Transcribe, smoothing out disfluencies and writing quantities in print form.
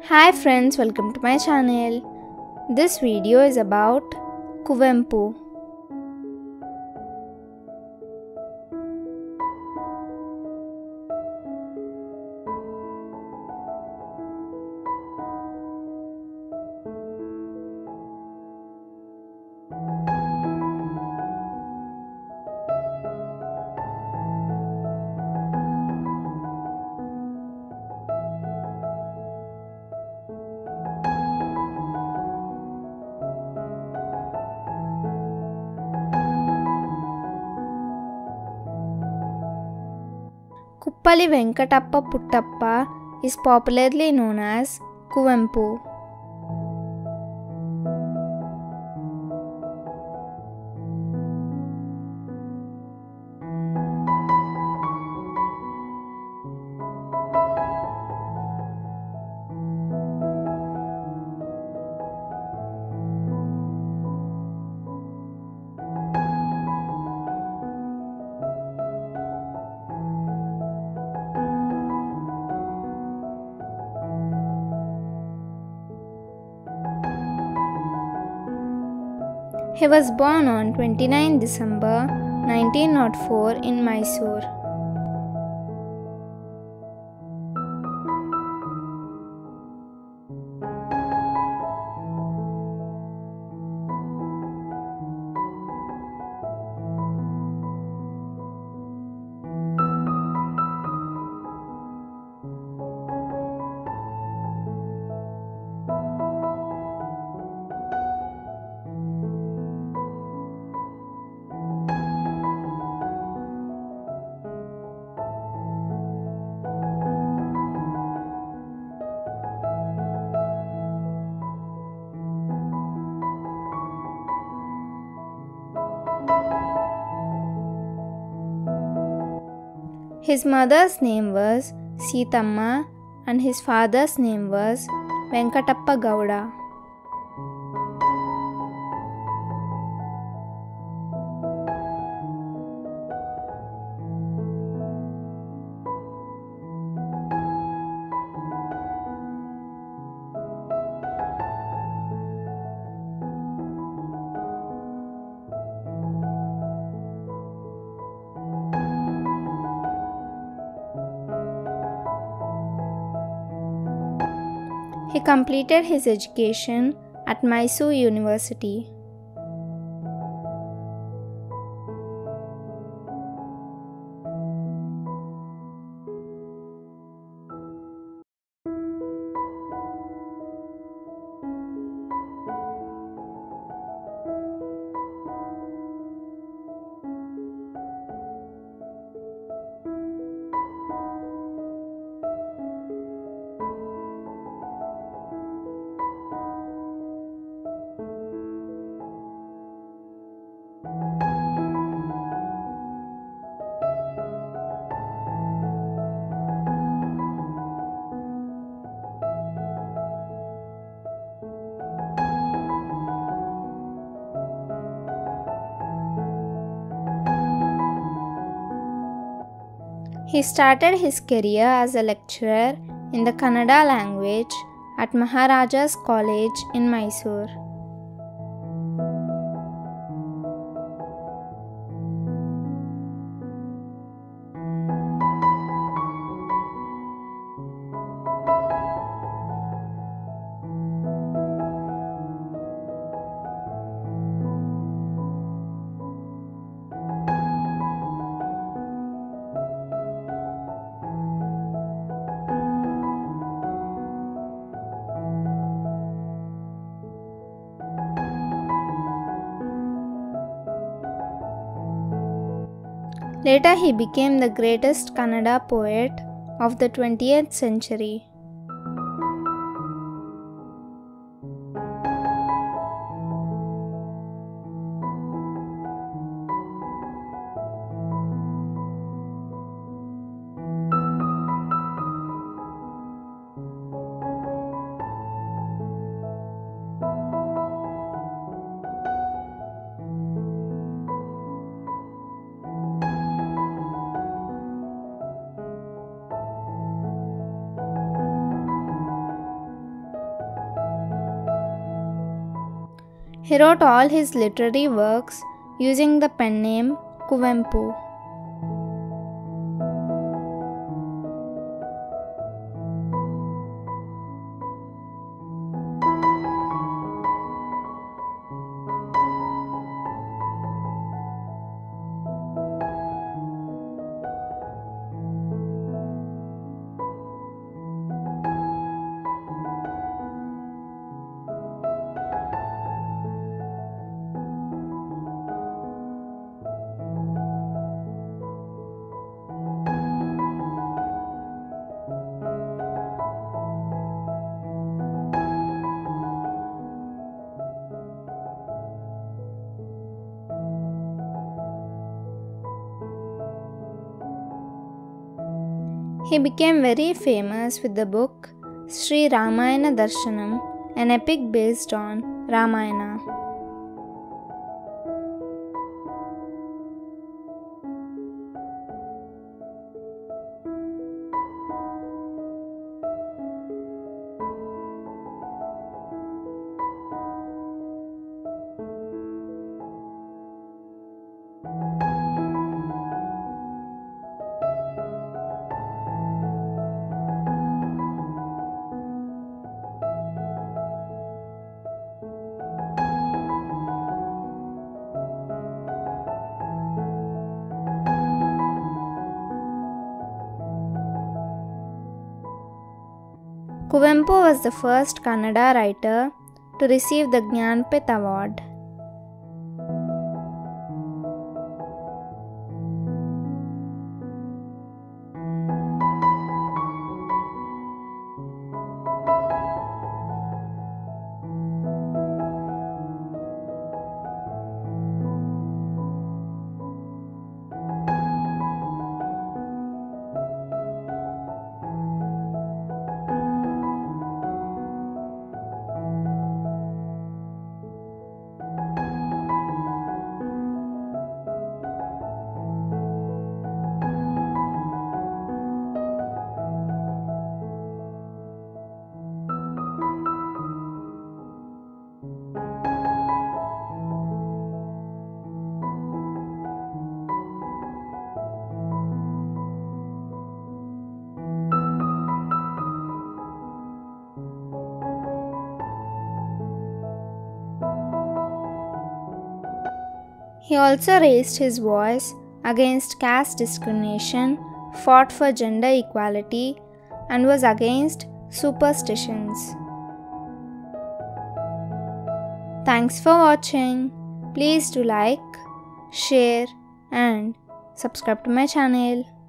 Hi friends, welcome to my channel. This video is about Kuvempu. Kuppali Venkatappa Puttappa is popularly known as Kuvempu. He was born on 29 December 1904 in Mysore. His mother's name was Seethamma and his father's name was Venkatappa Gowda. He completed his education at Mysore University. He started his career as a lecturer in the Kannada language at Maharaja's College in Mysore. Later, he became the greatest Kannada poet of the 20th century. He wrote all his literary works using the pen name Kuvempu. He became very famous with the book Sri Ramayana Darshanam, an epic based on Ramayana. Kuvempu was the first Kannada writer to receive the Jnanpith Award. He also raised his voice against caste discrimination, fought for gender equality, and was against superstitions. Thanks for watching. Please do like, share, and subscribe to my channel.